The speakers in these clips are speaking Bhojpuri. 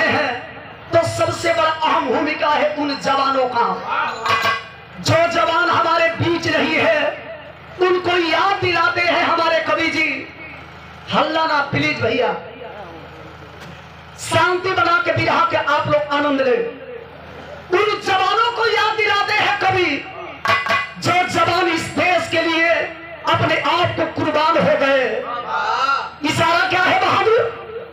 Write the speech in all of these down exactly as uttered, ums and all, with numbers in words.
हैं तो सबसे बड़ा अहम भूमिका है उन जवानों का जो जवान हमारे बीच नहीं है। उनको याद दिलाते हैं हमारे कवि जी। हल्ला ना प्लीज भैया, शांति बना के बिरहा के आप लोग आनंद ले। उन जवानों को याद दिलाते हैं कवि जो जवान इस देश के लिए अपने आप को कुर्बान हो गए। इशारा क्या है बहादुर?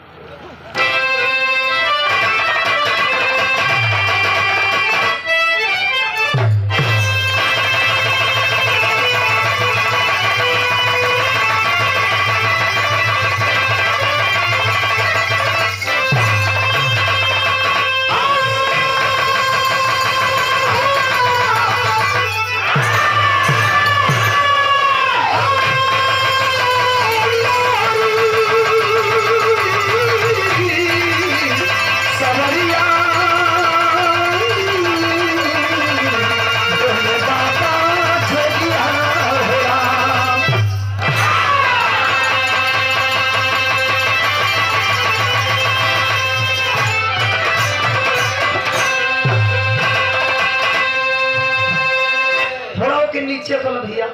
नीचे खोलो भैया,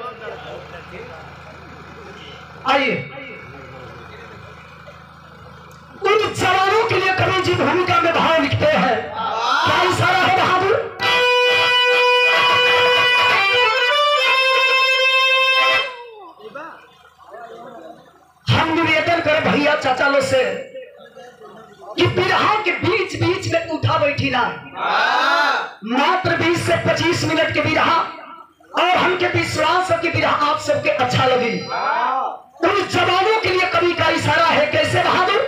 आइए। उन जवानों के लिए कवि जी भूमिका में भाव लिखते हैं। क्या इशारा है बहादुर? हम निवेदन करें भैया चाचा लोग से कि बिरहा के बीच बीच में उठा बैठी ना, मात्र बीस से पच्चीस मिनट के बिरहा और हमके विश्वास है कि बिरहा आप सबके अच्छा लगी। उन जवानों के लिए कवि का इशारा है। कैसे बहादुर?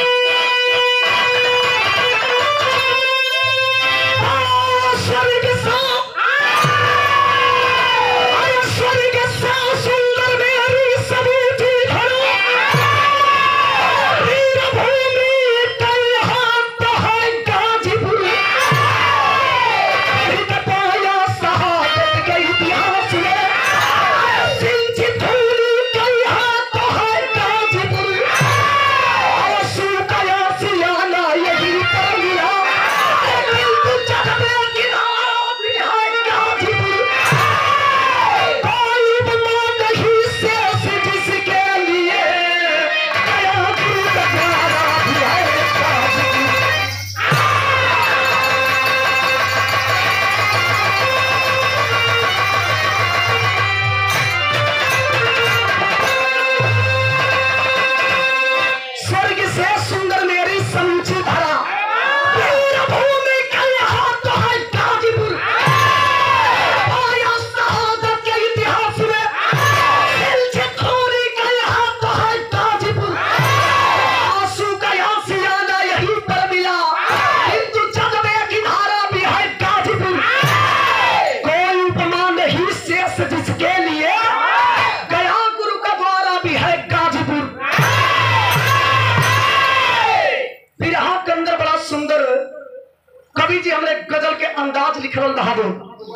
कवि जी हमने गजल के अंदाज लिख रहे बहादुर।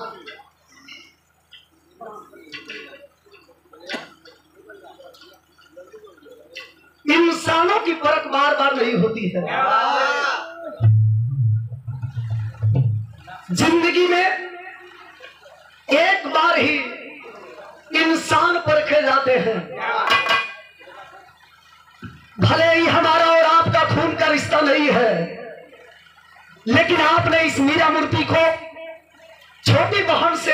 इंसानों की परख बार बार नहीं होती है। जिंदगी में एक बार ही इंसान परखे जाते हैं। भले ही हमारा और आपका खून का रिश्ता नहीं है, लेकिन आपने इस मीरा मूर्ति को छोटी बहन से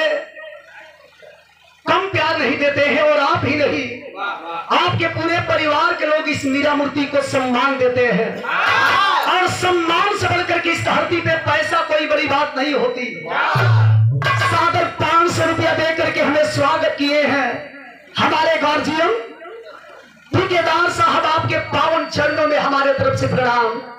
कम प्यार नहीं देते हैं। और आप ही नहीं, आपके पूरे परिवार के लोग इस मीरा मूर्ति को सम्मान देते हैं। और सम्मान से बढ़कर के इस धरती पे पैसा कोई बड़ी बात नहीं होती। सादर पांच सौ रुपया देकर के हमें स्वागत किए हैं हमारे गार्जियन ठेकेदार साहब। आपके पावन चरणों में हमारे तरफ से प्रणाम।